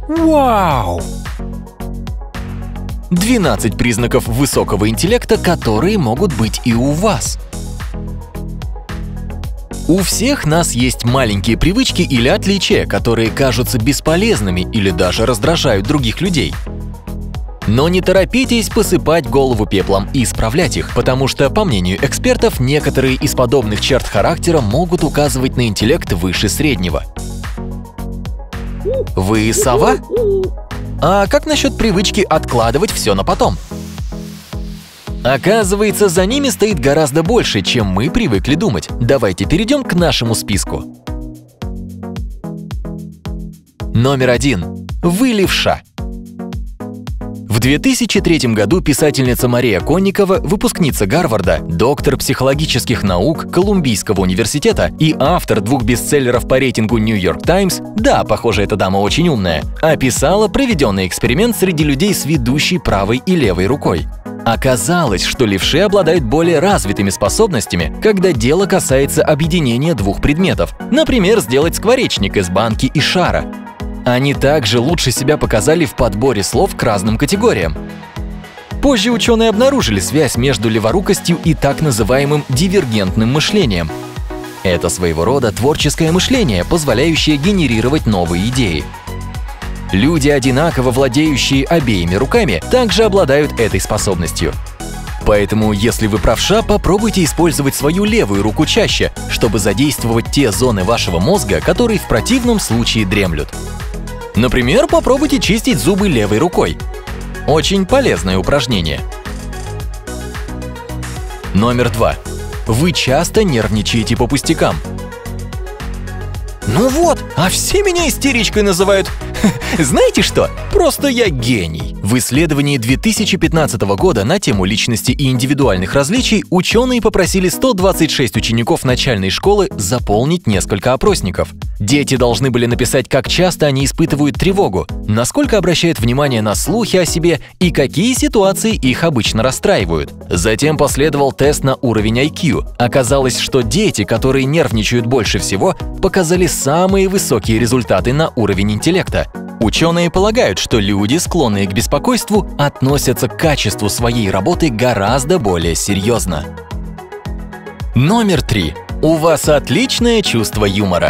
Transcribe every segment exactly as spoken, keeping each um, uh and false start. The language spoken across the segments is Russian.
Вау! двенадцать признаков высокого интеллекта, которые могут быть и у вас. У всех нас есть маленькие привычки или отличия, которые кажутся бесполезными или даже раздражают других людей. Но не торопитесь посыпать голову пеплом и исправлять их, потому что, по мнению экспертов, некоторые из подобных черт характера могут указывать на интеллект выше среднего. Вы сова? А как насчет привычки откладывать все на потом? Оказывается, за ними стоит гораздо больше, чем мы привыкли думать. Давайте перейдем к нашему списку. Номер один. Вы левша. В две тысячи третьем году писательница Мария Конникова, выпускница Гарварда, доктор психологических наук Колумбийского университета и автор двух бестселлеров по рейтингу New York Times, да, похоже, эта дама очень умная, описала проведенный эксперимент среди людей с ведущей правой и левой рукой. Оказалось, что левши обладают более развитыми способностями, когда дело касается объединения двух предметов, например, сделать скворечник из банки и шара. Они также лучше себя показали в подборе слов к разным категориям. Позже ученые обнаружили связь между леворукостью и так называемым дивергентным мышлением. Это своего рода творческое мышление, позволяющее генерировать новые идеи. Люди, одинаково владеющие обеими руками, также обладают этой способностью. Поэтому, если вы правша, попробуйте использовать свою левую руку чаще, чтобы задействовать те зоны вашего мозга, которые в противном случае дремлют. Например, попробуйте чистить зубы левой рукой. Очень полезное упражнение. Номер два. Вы часто нервничаете по пустякам. Ну вот, а все меня истеричкой называют. Знаете что? Просто я гений. В исследовании две тысячи пятнадцатого года на тему личности и индивидуальных различий ученые попросили сто двадцать шесть учеников начальной школы заполнить несколько опросников. Дети должны были написать, как часто они испытывают тревогу, насколько обращают внимание на слухи о себе и какие ситуации их обычно расстраивают. Затем последовал тест на уровень ай кью. Оказалось, что дети, которые нервничают больше всего, показали самые высокие результаты на уровень интеллекта. Ученые полагают, что люди, склонные к беспокойству, относятся к качеству своей работы гораздо более серьезно. Номер три. У вас отличное чувство юмора.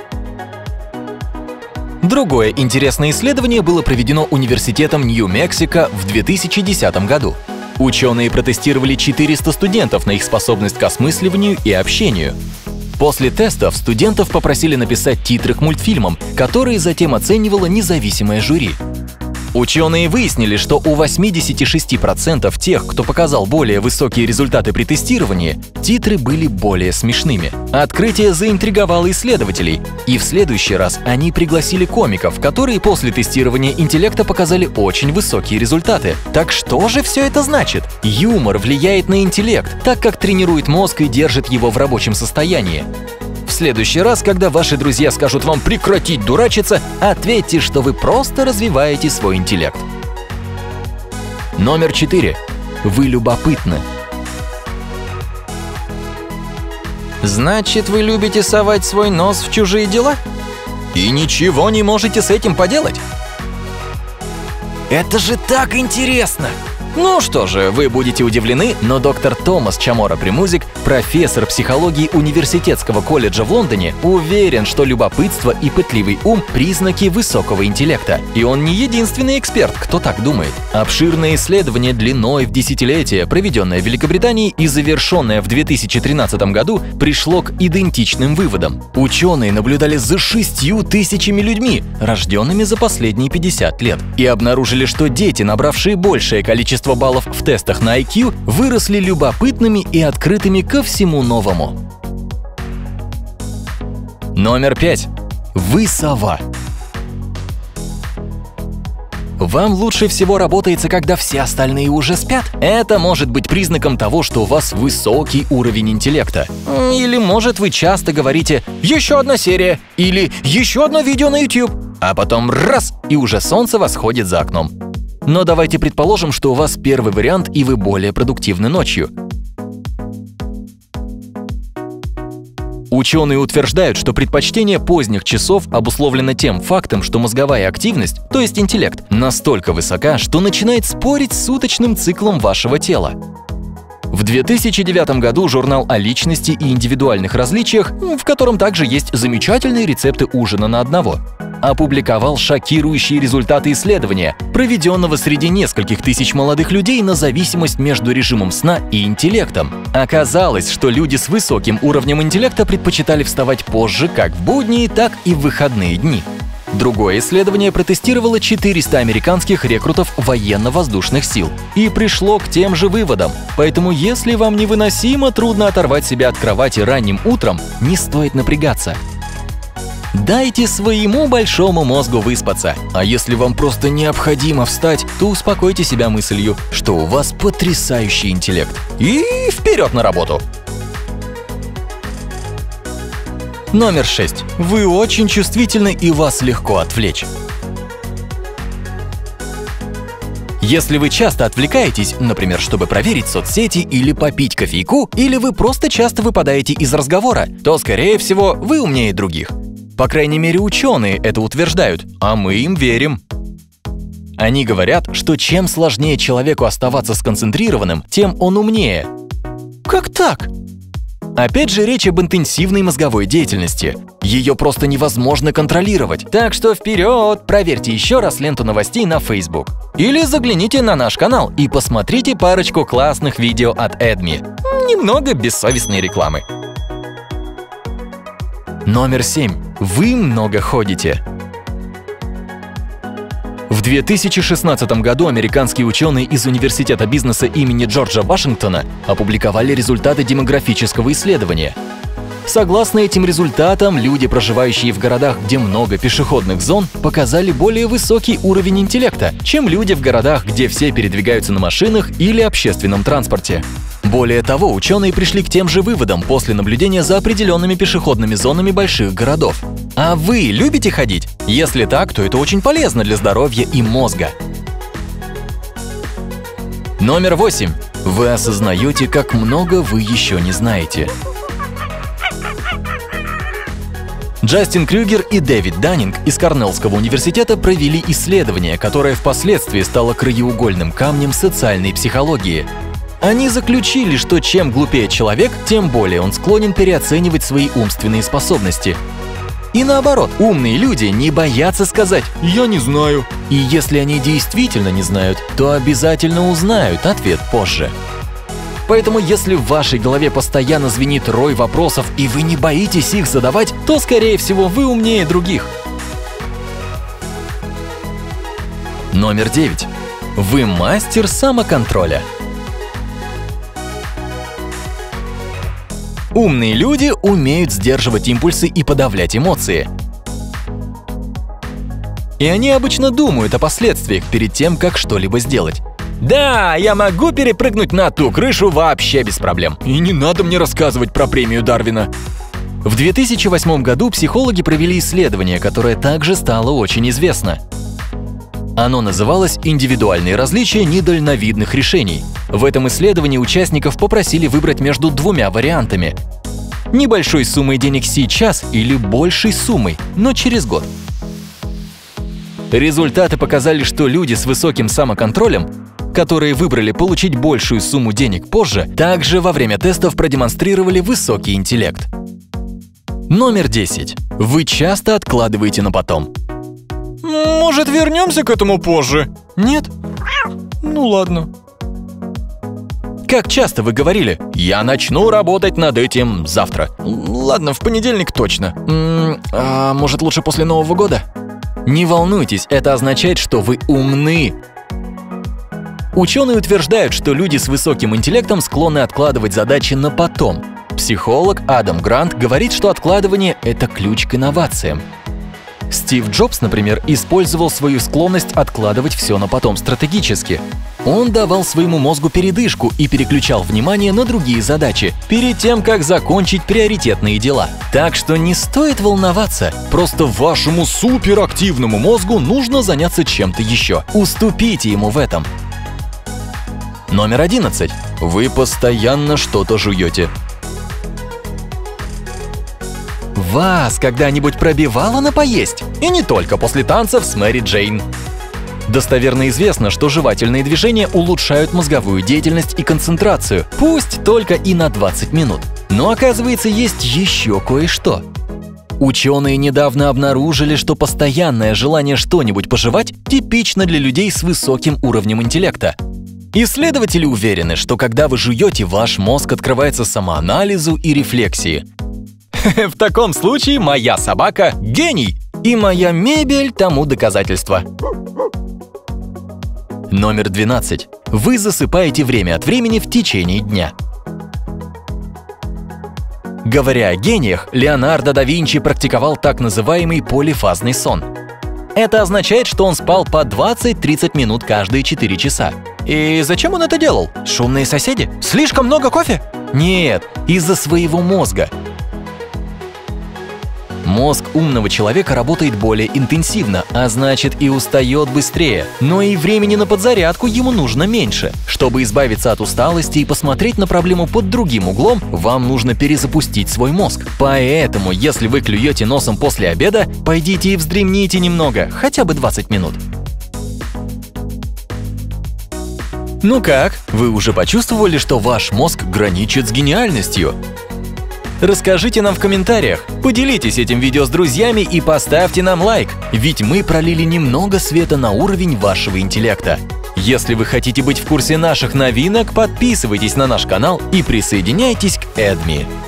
Другое интересное исследование было проведено Университетом Нью-Мексико в две тысячи десятом году. Ученые протестировали четыреста студентов на их способность к осмысливанию и общению. После тестов студентов попросили написать титры к мультфильмам, которые затем оценивало независимое жюри. Ученые выяснили, что у восьмидесяти шести процентов тех, кто показал более высокие результаты при тестировании, титры были более смешными. Открытие заинтриговало исследователей, и в следующий раз они пригласили комиков, которые после тестирования интеллекта показали очень высокие результаты. Так что же все это значит? Юмор влияет на интеллект, так как тренирует мозг и держит его в рабочем состоянии. В следующий раз, когда ваши друзья скажут вам прекратить дурачиться, ответьте, что вы просто развиваете свой интеллект. Номер четыре. Вы любопытны. Значит, вы любите совать свой нос в чужие дела? И ничего не можете с этим поделать? Это же так интересно! Ну что же, вы будете удивлены, но доктор Томас Чамора Премузик, профессор психологии Университетского колледжа в Лондоне, уверен, что любопытство и пытливый ум – признаки высокого интеллекта. И он не единственный эксперт, кто так думает. Обширное исследование длиной в десятилетия, проведенное в Великобритании и завершенное в две тысячи тринадцатом году, пришло к идентичным выводам. Ученые наблюдали за шестью тысячами людьми, рожденными за последние пятьдесят лет, и обнаружили, что дети, набравшие большее количество баллов в тестах на ай кью, выросли любопытными и открытыми ко всему новому. Номер пять. Вы сова. Вам лучше всего работается, когда все остальные уже спят? Это может быть признаком того, что у вас высокий уровень интеллекта. Или, может, вы часто говорите «еще одна серия» или «еще одно видео на YouTube», а потом раз, и уже солнце восходит за окном. Но давайте предположим, что у вас первый вариант, и вы более продуктивны ночью. Ученые утверждают, что предпочтение поздних часов обусловлено тем фактом, что мозговая активность, то есть интеллект, настолько высока, что начинает спорить с суточным циклом вашего тела. В две тысячи девятом году журнал о личности и индивидуальных различиях, в котором также есть замечательные рецепты ужина на одного, опубликовал шокирующие результаты исследования, проведенного среди нескольких тысяч молодых людей на зависимость между режимом сна и интеллектом. Оказалось, что люди с высоким уровнем интеллекта предпочитали вставать позже как в будние, так и в выходные дни. Другое исследование протестировало четыреста американских рекрутов военно-воздушных сил и пришло к тем же выводам. Поэтому, если вам невыносимо трудно оторвать себя от кровати ранним утром, не стоит напрягаться. Дайте своему большому мозгу выспаться. А если вам просто необходимо встать, то успокойте себя мыслью, что у вас потрясающий интеллект. И вперед на работу! Номер шесть. Вы очень чувствительны и вас легко отвлечь. Если вы часто отвлекаетесь, например, чтобы проверить соцсети или попить кофейку, или вы просто часто выпадаете из разговора, то, скорее всего, вы умнее других. По крайней мере, ученые это утверждают, а мы им верим. Они говорят, что чем сложнее человеку оставаться сконцентрированным, тем он умнее. Как так? Опять же, речь об интенсивной мозговой деятельности. Ее просто невозможно контролировать. Так что вперед, проверьте еще раз ленту новостей на Facebook. Или загляните на наш канал и посмотрите парочку классных видео от Эдми. Немного бессовестной рекламы. Номер семь. Вы много ходите. В две тысячи шестнадцатом году американские ученые из Университета бизнеса имени Джорджа Вашингтона опубликовали результаты демографического исследования. Согласно этим результатам, люди, проживающие в городах, где много пешеходных зон, показали более высокий уровень интеллекта, чем люди в городах, где все передвигаются на машинах или общественном транспорте. Более того, ученые пришли к тем же выводам после наблюдения за определенными пешеходными зонами больших городов. А вы любите ходить? Если так, то это очень полезно для здоровья и мозга. Номер восемь. Вы осознаете, как много вы еще не знаете. Джастин Крюгер и Дэвид Даннинг из Корнеллского университета провели исследование, которое впоследствии стало краеугольным камнем социальной психологии. Они заключили, что чем глупее человек, тем более он склонен переоценивать свои умственные способности. И наоборот, умные люди не боятся сказать «я не знаю». И если они действительно не знают, то обязательно узнают ответ позже. Поэтому если в вашей голове постоянно звенит рой вопросов, и вы не боитесь их задавать, то, скорее всего, вы умнее других. Номер девять. Вы мастер самоконтроля. Умные люди умеют сдерживать импульсы и подавлять эмоции. И они обычно думают о последствиях перед тем, как что-либо сделать. Да, я могу перепрыгнуть на ту крышу вообще без проблем. И не надо мне рассказывать про премию Дарвина. В две тысячи восьмом году психологи провели исследование, которое также стало очень известно. Оно называлось «Индивидуальные различия недальновидных решений». В этом исследовании участников попросили выбрать между двумя вариантами – небольшой суммой денег сейчас или большей суммой, но через год. Результаты показали, что люди с высоким самоконтролем, которые выбрали получить большую сумму денег позже, также во время тестов продемонстрировали высокий интеллект. Номер десять. Вы часто откладываете на потом. Может, вернемся к этому позже? Нет? Ну ладно. Как часто вы говорили «я начну работать над этим завтра»? Ладно, в понедельник точно. М-м, а может, лучше после Нового года? Не волнуйтесь, это означает, что вы умны. Ученые утверждают, что люди с высоким интеллектом склонны откладывать задачи на потом. Психолог Адам Грант говорит, что откладывание – это ключ к инновациям. Стив Джобс, например, использовал свою склонность откладывать все на потом стратегически. Он давал своему мозгу передышку и переключал внимание на другие задачи, перед тем, как закончить приоритетные дела. Так что не стоит волноваться, просто вашему суперактивному мозгу нужно заняться чем-то еще. Уступите ему в этом. Номер одиннадцать. Вы постоянно что-то жуете. Вас когда-нибудь пробивало на поесть? И не только после танцев с Мэри Джейн. Достоверно известно, что жевательные движения улучшают мозговую деятельность и концентрацию, пусть только и на двадцать минут. Но оказывается, есть еще кое-что. Ученые недавно обнаружили, что постоянное желание что-нибудь пожевать типично для людей с высоким уровнем интеллекта. Исследователи уверены, что когда вы жуете, ваш мозг открывается самоанализу и рефлексии. В таком случае моя собака – гений, и моя мебель тому доказательство. Номер двенадцать. Вы засыпаете время от времени в течение дня. Говоря о гениях, Леонардо да Винчи практиковал так называемый полифазный сон. Это означает, что он спал по двадцать-тридцать минут каждые четыре часа. И зачем он это делал? Шумные соседи? Слишком много кофе? Нет, из-за своего мозга. Мозг умного человека работает более интенсивно, а значит и устает быстрее. Но и времени на подзарядку ему нужно меньше. Чтобы избавиться от усталости и посмотреть на проблему под другим углом, вам нужно перезапустить свой мозг. Поэтому, если вы клюете носом после обеда, пойдите и вздремните немного, хотя бы двадцать минут. Ну как, вы уже почувствовали, что ваш мозг граничит с гениальностью? Расскажите нам в комментариях, поделитесь этим видео с друзьями и поставьте нам лайк, ведь мы пролили немного света на уровень вашего интеллекта. Если вы хотите быть в курсе наших новинок, подписывайтесь на наш канал и присоединяйтесь к Эдми.